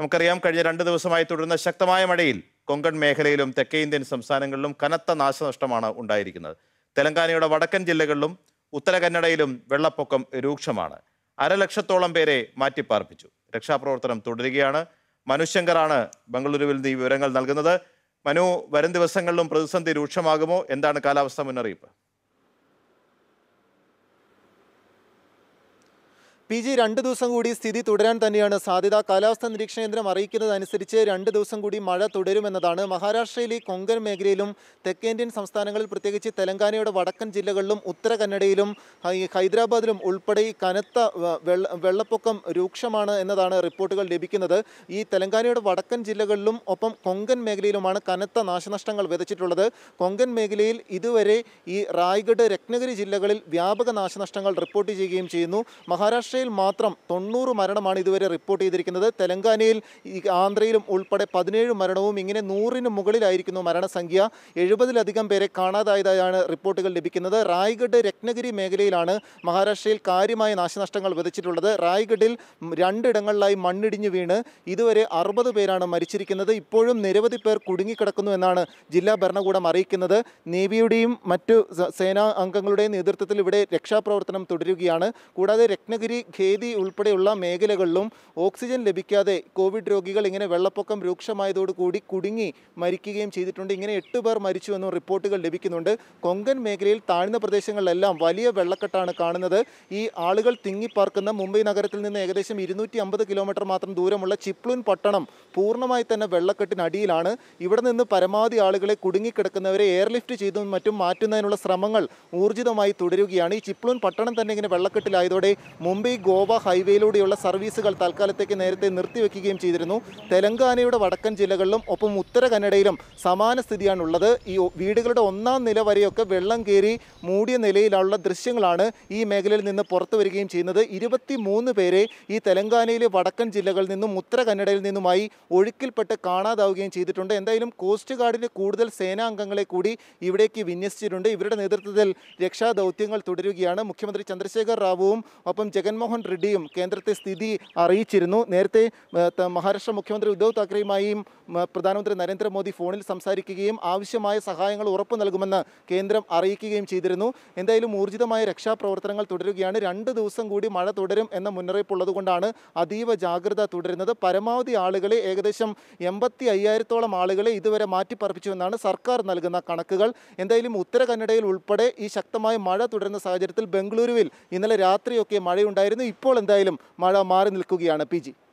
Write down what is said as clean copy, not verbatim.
നമുക്കറിയാം, കഴിഞ്ഞ 2 ദിവസമായി തുടരുന്ന ശക്തമായ മഴയിൽ കൊങ്കൺ മേഖലയിലും തെക്കേ ഇന്ത്യൻ സംസ്ഥാനങ്ങളിലും കനത്ത നാശനഷ്ടമാണ് ഉണ്ടായിരിക്കുന്നത്. തെലങ്കാനയുടെ വടക്കൻ ജില്ലകളിലും ഉത്തര കന്നഡയിലും വെള്ളപ്പൊക്കം രൂക്ഷമാണ്. 1,00,000-ഓളം പേരെ മാറ്റിപ്പാർപ്പിച്ചു. രക്ഷാപ്രവർത്തനം തുടരുകയാണ്. മനു ശങ്കറാണ് ബംഗളൂരുവിൽ നിന്ന് ഈ വിവരങ്ങൾ നൽകുന്നത്. മനു, വരും ദിവസങ്ങളിലും പ്രതിസന്ധി രൂക്ഷമാകുമോ? എന്താണ് കാലാവസ്ഥാ മുന്നറിയിപ്പ്? PG 2 ദിവസം കൂടി സ്ഥിതി തുടരാൻ തന്നെയാണ് സാധ്യത. കാലാവസ്ഥാ നിരീക്ഷണ കേന്ദ്രം അറിയിക്കുന്നതനുസരിച്ച് 2 ദിവസം കൂടി മഴ തുടരുമെന്നതാണ്. മഹാരാഷ്ട്രയിലെ കൊങ്കൺ മേഖലയിലും തെക്കേന്ത്യൻ സംസ്ഥാനങ്ങളിൽ, പ്രത്യേകിച്ച് തെലങ്കാനയുടെ വടക്കൻ ജില്ലകളിലും ഉത്തര കന്നഡയിലും ഹൈദരാബാദിലും ഉൾപ്പെടെ കനത്ത വെള്ളപ്പൊക്കം രൂക്ഷമാണ് എന്നതാണ് റിപ്പോർട്ടുകൾ ലഭിക്കുന്നത്. ഈ തെലങ്കാനയുടെ വടക്കൻ ജില്ലകളിലും ഒപ്പം കൊങ്കൺ മേഖലയിലുമാണ് കനത്ത നാശനഷ്ടങ്ങൾ വിതച്ചിട്ടുള്ളത്. കൊങ്കൺ മേഖലയിൽ ഇതുവരെ ഈ റായ്ഗഡ്, രത്നഗിരി ജില്ലകളിൽ വ്യാപക നാശനഷ്ടങ്ങൾ റിപ്പോർട്ട് ചെയ്യുകയും ചെയ്യുന്നു. മഹാരാഷ്ട്രയിൽ മാത്രം 90 മരണമാണ് ഇതുവരെ റിപ്പോർട്ട് ചെയ്തിരിക്കുന്നത്. തെലങ്കാനയിൽ, ആന്ധ്രയിലും ഉൾപ്പെടെ 17 മരണവും. ഇങ്ങനെ 100-ന് മുകളിലായിരിക്കുന്നു മരണസംഖ്യ. 70-ലധികം പേരെ കാണാതായതായാണ് റിപ്പോർട്ടുകൾ ലഭിക്കുന്നത്. റായ്ഗഡ്, രത്നഗിരി മേഖലയിലാണ് മഹാരാഷ്ട്രയിൽ കാര്യമായ നാശനഷ്ടങ്ങൾ വിതച്ചിട്ടുള്ളത്. റായ്ഗഡിൽ 2 ഇടങ്ങളിലായി മണ്ണിടിഞ്ഞു വീണ് ഇതുവരെ 60 പേരാണ് മരിച്ചിരിക്കുന്നത്. ഇപ്പോഴും നിരവധി പേർ കുടുങ്ങിക്കിടക്കുന്നു എന്നാണ് ജില്ലാ ഭരണകൂടം അറിയിക്കുന്നത്. നേവിയുടെയും മറ്റു സേനാ അംഗങ്ങളുടെയും നേതൃത്വത്തിൽ ഇവിടെ രക്ഷാപ്രവർത്തനം തുടരുകയാണ്. കൂടാതെ രത്നഗിരി, ഖേദി ഉൾപ്പെടെയുള്ള മേഖലകളിലും ഓക്സിജൻ ലഭിക്കാതെ കോവിഡ് രോഗികൾ ഇങ്ങനെ വെള്ളപ്പൊക്കം രൂക്ഷമായതോടുകൂടി കുടുങ്ങി മരിക്കുകയും ചെയ്തിട്ടുണ്ട്. ഇങ്ങനെ 8 പേർ മരിച്ചു എന്നും റിപ്പോർട്ടുകൾ ലഭിക്കുന്നുണ്ട്. കൊങ്കൺ മേഖലയിൽ താഴ്ന്ന പ്രദേശങ്ങളിലെല്ലാം വലിയ വെള്ളക്കെട്ടാണ് കാണുന്നത്. ഈ ആളുകൾ തിങ്ങിപ്പാർക്കുന്ന മുംബൈ നഗരത്തിൽ നിന്ന് ഏകദേശം 250 കിലോമീറ്റർ മാത്രം ദൂരമുള്ള ചിപ്ലൂൻ പട്ടണം പൂർണ്ണമായി തന്നെ വെള്ളക്കെട്ടിനടിയിലാണ്. ഇവിടെ നിന്ന് പരമാവധി ആളുകളെ, കുടുങ്ങിക്കിടക്കുന്നവരെ എയർലിഫ്റ്റ് ചെയ്തും മറ്റും മാറ്റുന്നതിനുള്ള ശ്രമങ്ങൾ ഊർജിതമായി തുടരുകയാണ്. ഈ ചിപ്ലൂൻ പട്ടണം തന്നെ ഇങ്ങനെ വെള്ളക്കെട്ടിലായതോടെ മുംബൈ ഗോവ ഹൈവേയിലൂടെയുള്ള സർവീസുകൾ തൽക്കാലത്തേക്ക് നേരത്തെ നിർത്തിവെക്കുകയും ചെയ്തിരുന്നു. തെലങ്കാനയുടെ വടക്കൻ ജില്ലകളിലും ഒപ്പം ഉത്തര കന്നഡയിലും സമാന സ്ഥിതിയാണുള്ളത്. ഈ വീടുകളുടെ 1-ാം നില വരെയൊക്കെ വെള്ളം കയറി മൂടിയ നിലയിലുള്ള ദൃശ്യങ്ങളാണ് ഈ മേഖലയിൽ നിന്ന് പുറത്തു വരികയും ചെയ്യുന്നത്. 23 പേരെ ഈ തെലങ്കാനയിലെ വടക്കൻ ജില്ലകളിൽ നിന്നും ഉത്തര കന്നഡയിൽ നിന്നുമായി ഒഴുക്കിൽപ്പെട്ട് കാണാതാവുകയും ചെയ്തിട്ടുണ്ട്. എന്തായാലും കോസ്റ്റ് ഗാർഡിലെ കൂടുതൽ സേനാംഗങ്ങളെ കൂടി ഇവിടേക്ക് വിന്യസിച്ചിട്ടുണ്ട്. ഇവരുടെ നേതൃത്വത്തിൽ രക്ഷാദൗത്യങ്ങൾ തുടരുകയാണ്. മുഖ്യമന്ത്രി ചന്ദ്രശേഖർ റാവുവും ഒപ്പം ജഗൻമോഹൻ റെഡ്ഡിയും കേന്ദ്രത്തെ സ്ഥിതി അറിയിച്ചിരുന്നു. നേരത്തെ മഹാരാഷ്ട്ര മുഖ്യമന്ത്രി ഉദ്ധവ് താക്കറെയുമായും പ്രധാനമന്ത്രി നരേന്ദ്രമോദി ഫോണിൽ സംസാരിക്കുകയും ആവശ്യമായ സഹായങ്ങൾ ഉറപ്പു നൽകുമെന്ന് കേന്ദ്രം അറിയിക്കുകയും ചെയ്തിരുന്നു. എന്തായാലും ഊർജിതമായ രക്ഷാപ്രവർത്തനങ്ങൾ തുടരുകയാണ്. 2 ദിവസം കൂടി മഴ തുടരും എന്ന മുന്നറിയിപ്പ് ഉള്ളതുകൊണ്ടാണ് അതീവ ജാഗ്രത തുടരുന്നത്. പരമാവധി ആളുകളെ, ഏകദേശം 85,000-ഓളം ആളുകളെ ഇതുവരെ മാറ്റിപ്പാർപ്പിച്ചുവെന്നാണ് സർക്കാർ നൽകുന്ന കണക്കുകൾ. എന്തായാലും ഉത്തര കന്നഡയിൽ ഉൾപ്പെടെ ഈ ശക്തമായ മഴ തുടരുന്ന സാഹചര്യത്തിൽ ബംഗളൂരുവിൽ ഇന്നലെ രാത്രിയൊക്കെ മഴയുണ്ടായിരുന്നു. ഇപ്പോൾ എന്തായാലും മഴ മാറി നിൽക്കുകയാണ്. PG.